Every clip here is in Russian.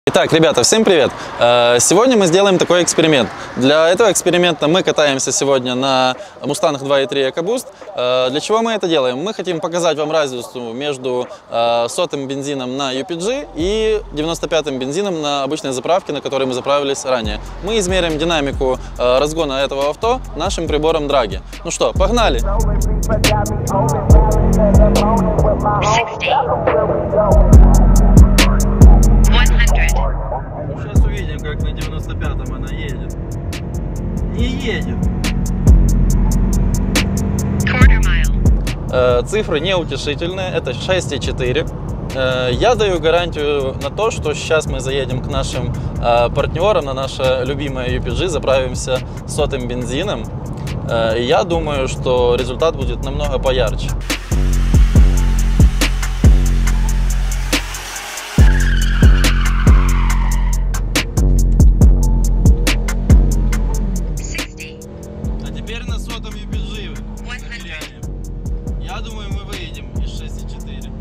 Итак, ребята, всем привет! Сегодня мы сделаем такой эксперимент. Для этого эксперимента мы катаемся сегодня на Mustang 2.3 EcoBoost. Для чего мы это делаем? Мы хотим показать вам разницу между сотым бензином на UPG и 95-м бензином на обычной заправке, на которой мы заправились ранее. Мы измерим динамику разгона этого авто нашим прибором Dragy. Ну что, погнали! 60. Сейчас увидим, как на 95-м она едет. Не едет. Цифры неутешительные, это 6,4. Я даю гарантию на то, что сейчас мы заедем к нашим партнерам, на наше любимое UPG, заправимся сотым бензином. И я думаю, что результат будет намного поярче. Теперь на сотом UPG я думаю, мы выедем из 6,4.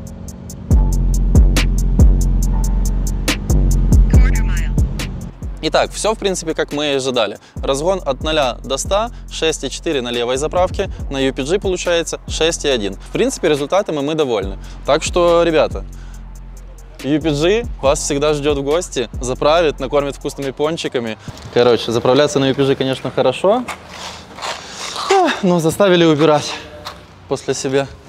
Итак, все в принципе как мы и ожидали. Разгон от 0 до 100, 6,4 на левой заправке, на UPG получается 6,1. В принципе, результатами мы довольны. Так что, ребята, UPG вас всегда ждет в гости, заправит, накормит вкусными пончиками. Короче, заправляться на UPG, конечно, хорошо, но заставили убирать после себя.